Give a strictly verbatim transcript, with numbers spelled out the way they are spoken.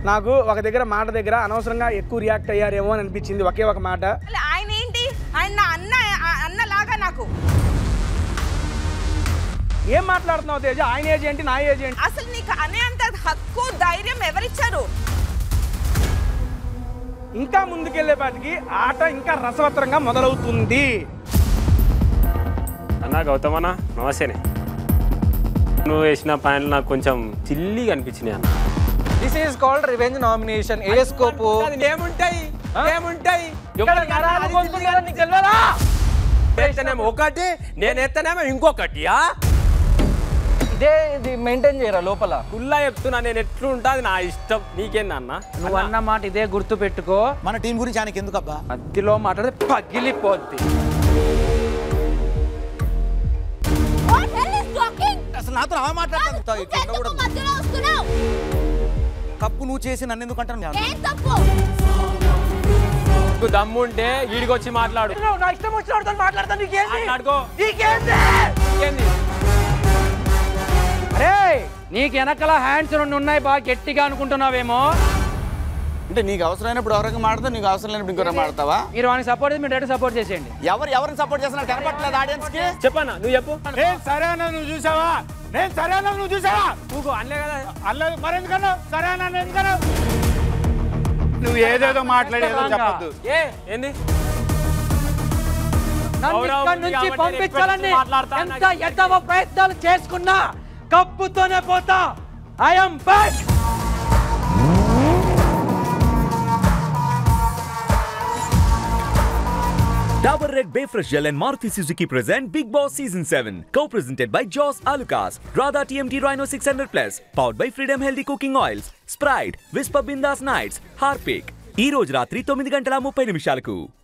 నాకు ఒక దగ్గర మాట దగ్గర అనవసరంగా ఎక్కువ రియాక్ట్ అయ్యారేమో అని అనిపించింది ఒకే ఒక మాట. ఆయన ఏంటి ఆయన నా అన్న అన్నలాగా నాకు. ఏం మాట్లాడుతున్నావు తేజ? ఆయన ఏజ్ ఏంటి నా ఏజ్ ఏంటి? అసలు నీకు అనే అంత హక్కు ధైర్యం ఎవరిచ్చారు? ఇంకా ముందుకెళ్లేపాటికి ఆట ఇంకా రసవత్తరంగా మొదలవుతుంది. అన్నా గౌతమ్ అన్న నమస్తేనే. నువ్వు వేసిన పాయింట్లు నాకు కొంచెం చిల్లీగా అనిపించినాయి అన్న. This is called revenge nomination. ఏ స్కోప్ ఏముంటాయి ఏముంటాయి ఎత్తనేమో ఒకటి నేను ఎత్తనేమో ఇంకొకటి. ఇదే ఇది మెయింటైన్ చేయరా లోపల? కుల్లా చెప్తున్నా నేను ఎట్లుంటా అది నా ఇష్టం. నీకేందన్నా? నువ్వు అన్న మాట ఇదే గుర్తు పెట్టుకో. మన టీం గురించి ఆయనకి ఎందుకు అబ్బా? మధ్యలో మాట్లాడితే పగిలిపోద్ది. అసలు నాతో అలా మాట్లాడుతావు. తప్పు నువ్వు చేసి నన్ను ఎందుకు అంటాను? నువ్వు దమ్ముంటే ఈడికి వచ్చి మాట్లాడు. నా ఇష్టం వచ్చిన మాట్లాడతా. మాట్లాడుకో. అరే నీకు వెనకాల హ్యాండ్స్ రెండు ఉన్నాయి బాగా గట్టిగా అనుకుంటున్నావేమో. అంటే నీకు అవసరమైనప్పుడు ఎవరికి మాడతావు, నీకు అవసరం లేనప్పుడు ఇంకొక మాడతావా? మీరు వాడిని సపోర్ట్ చేసి మీరు డైరెక్ట్ సపోర్ట్ చేసేయండి. ఎవరు ఎవరిని సపోర్ట్ చేస్తున్నారు కనపట్లేదు ఆడియన్స్ కి. చెప్పన్నా నువ్వు చెప్పు. సరే అన్న నువ్వు చూసావా? నేను సరే అన్న నువ్వు చూసావా? నువ్వు అనలే కదా. అల్లదు మరి ఎందుకన్నా? సరే అన్న ఎందుకన్నా? నువ్వు ఏదేదో మాట్లాడేదో చెప్పొద్దు. ఏ ఏంది నుంచి పంపించాలని ఎంత ఎద్దవ ప్రయత్నాలు చేసుకున్నా కప్పుతోనే పోతా. I'm back. Dabur Red Bay Fresh Gel and Maruti Suzuki present Big Boss Season seven. Co-presented by Joss Alucas, Radha T M T Rhino six hundred plus, powered by Freedom Healthy Cooking Oils, Sprite, Whisper Bindas Nights, Harpic. ఈ రోజు రాత్రి తొమ్మిది గంటల ముప్పై నిమిషాలకు.